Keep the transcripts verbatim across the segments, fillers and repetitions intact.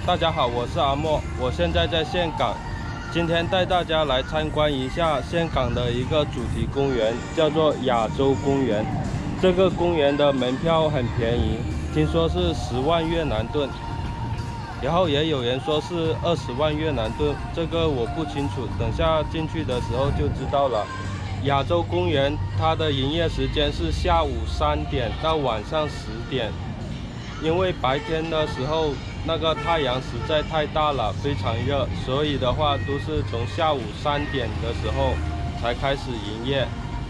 大家好，我是阿莫，我现在在岘港，今天带大家来参观一下岘港的一个主题公园，叫做亚洲公园。这个公园的门票很便宜，听说是十万越南盾，然后也有人说是二十万越南盾，这个我不清楚，等下进去的时候就知道了。亚洲公园它的营业时间是下午三点到晚上十点，因为白天的时候那个太阳实在太大了，非常热，所以的话都是从下午三点的时候才开始营业。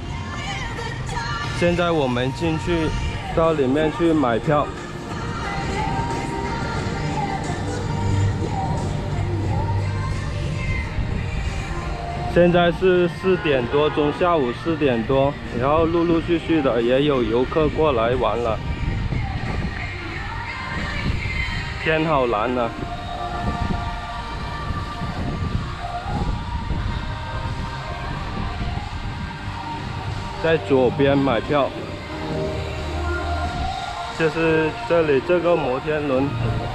现在我们进去到里面去买票。现在是四点多钟，下午四点多，然后陆陆续续的也有游客过来玩了。天好蓝啊！在左边买票，就是这里这个摩天轮。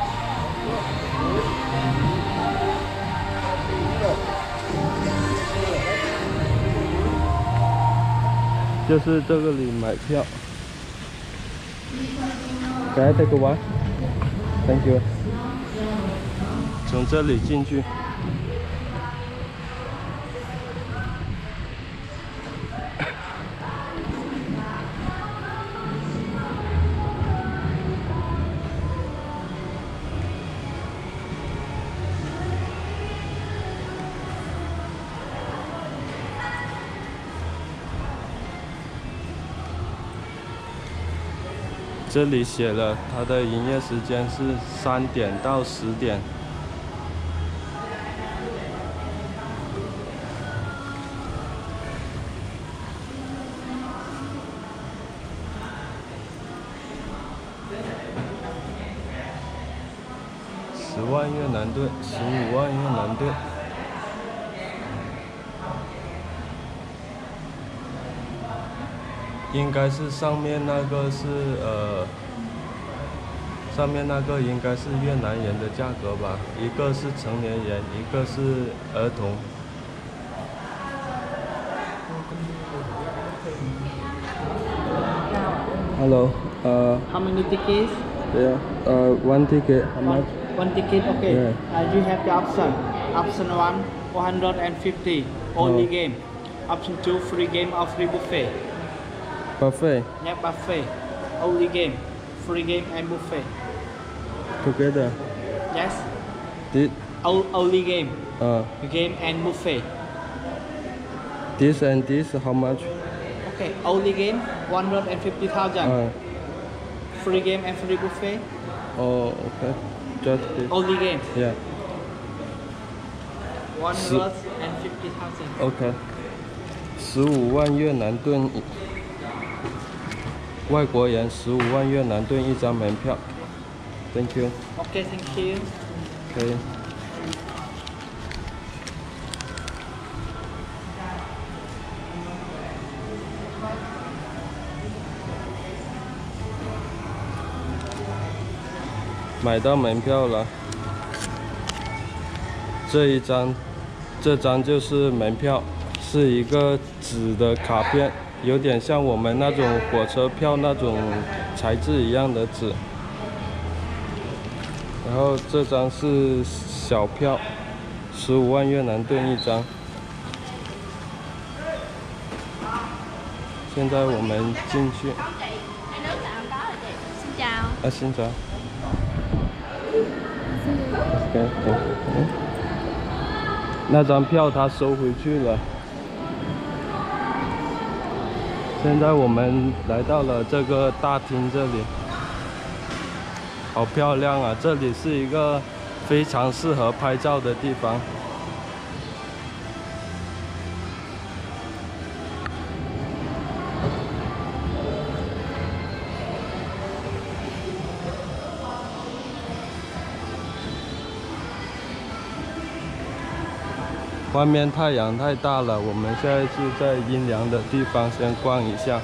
就是这个里买票。Can I take one? Thank you. 从这里进去。这里写了它的营业时间是三点到十点。十万越南盾，十五万越南盾。应该是上面那个是呃，上面那个应该是越南元的价格吧，一个是成年人，一个是儿童。Hello, uh. How many tickets? Yeah, uh, one ticket. How much? One, one ticket, okay. Yeah. Uh, you have the option. Option one, four hundred fifty, only Oh. game. Option two, free game or free buffet. Buffet. Yeah, buffet. Only game, free game and buffet. Together. Yes. This. O only game. Uh. Game and buffet. This and this. How much? Okay. Only game, one hundred fifty thousand. Uh. Free game and free buffet. Oh, okay. Just this. Only game. Yeah. One hundred fifty thousand. OK。十五万越南盾。外国人十五万越南盾一张门票 ，Thank you。 Okay, thank you。 可以。买到门票了，这一张，这张就是门票，是一个纸的卡片。有点像我们那种火车票那种材质一样的纸，然后这张是小票，十五万越南盾一张。现在我们进去。 Xin chào. 啊，xin chào。OK， 嗯，那张票他收回去了。现在我们来到了这个大厅这里，好漂亮啊！这里是一个非常适合拍照的地方。外面太阳太大了，我们现在是在阴凉的地方先逛一下。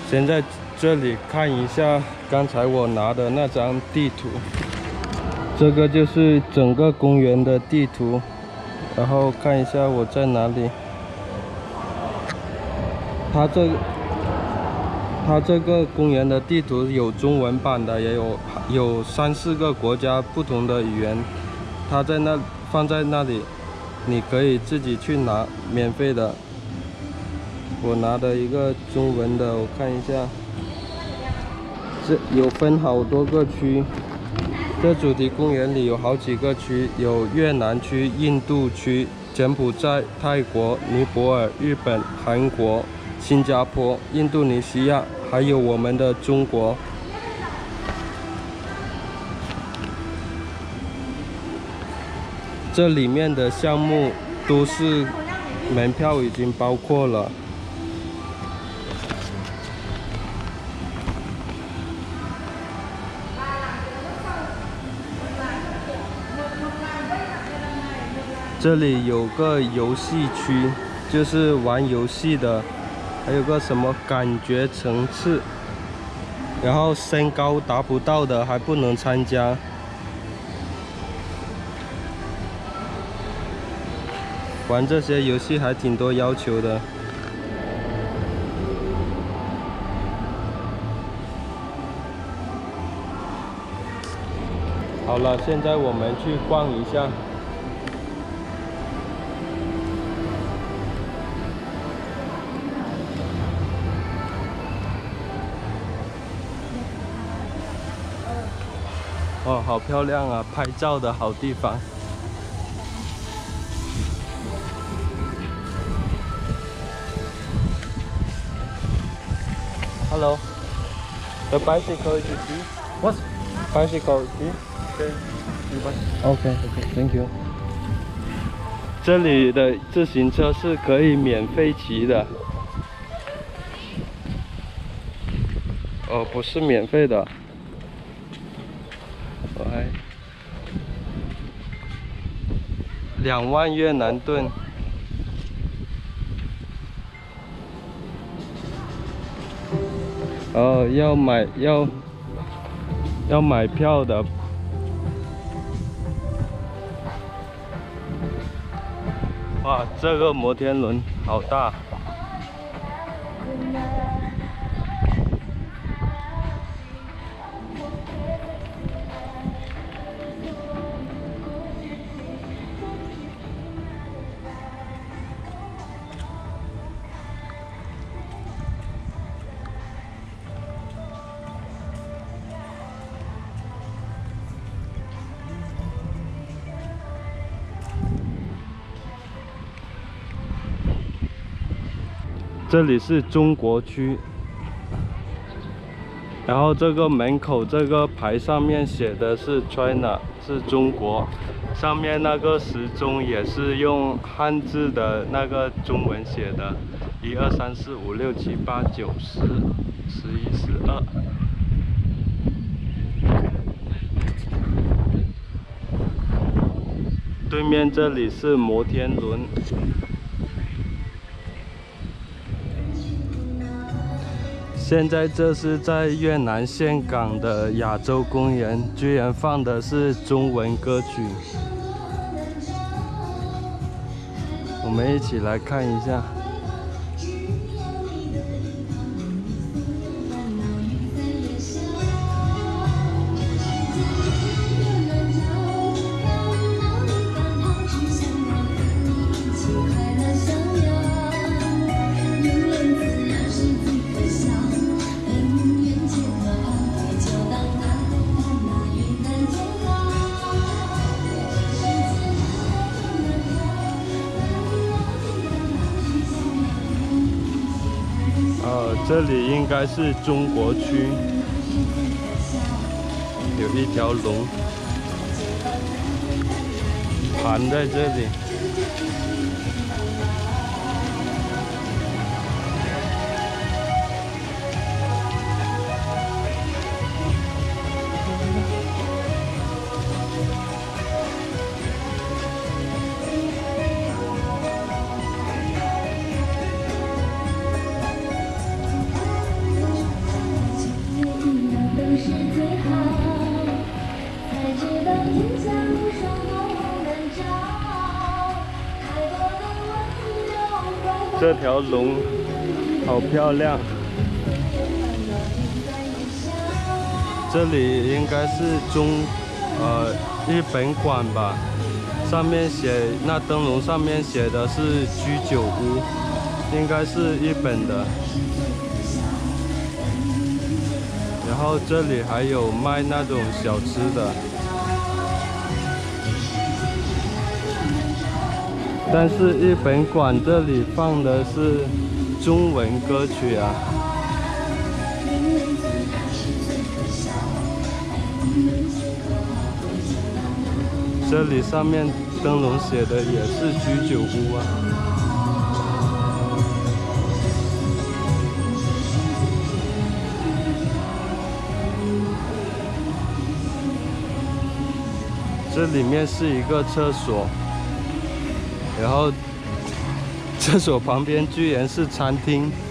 先在这里看一下刚才我拿的那张地图，这个就是整个公园的地图，然后看一下我在哪里。它这它这个公园的地图有中文版的，也有有三四个国家不同的语言，它在那放在那里，你可以自己去拿，免费的。我拿的一个中文的，我看一下，这有分好多个区。这主题公园里有好几个区，有越南区、印度区、柬埔寨、泰国、尼泊尔、日本、韩国、新加坡、印度尼西亚，还有我们的中国。这里面的项目都是门票已经包括了。这里有个游戏区，就是玩游戏的，还有个什么感觉层次，然后身高达不到的还不能参加。玩这些游戏还挺多要求的。好了，现在我们去逛一下。哦，好漂亮啊！拍照的好地方。Hello, the bicycle is here. What? Bicycle is here. Okay. You buy. Okay, okay, thank you. 这里的自行车是可以免费骑的。哦，不是免费的。哎，两万越南盾。哦，要买要要买票的。哇，这个摩天轮好大。这里是中国区，然后这个门口这个牌上面写的是 China， 是中国，上面那个时钟也是用汉字的那个中文写的，一二三四五六七八九十，十一十二。对面这里是摩天轮。现在这是在越南岘港的亚洲公园，居然放的是中文歌曲。我们一起来看一下。呃，这里应该是中国区，有一条龙盘在这里。 这条龙好漂亮。这里应该是中呃日本馆吧，上面写那灯笼上面写的是居酒屋，应该是日本的。然后这里还有卖那种小吃的。 但是日本馆这里放的是中文歌曲啊，这里上面灯笼写的也是居酒屋啊。这里面是一个厕所。 然后，厕所旁边居然是餐厅。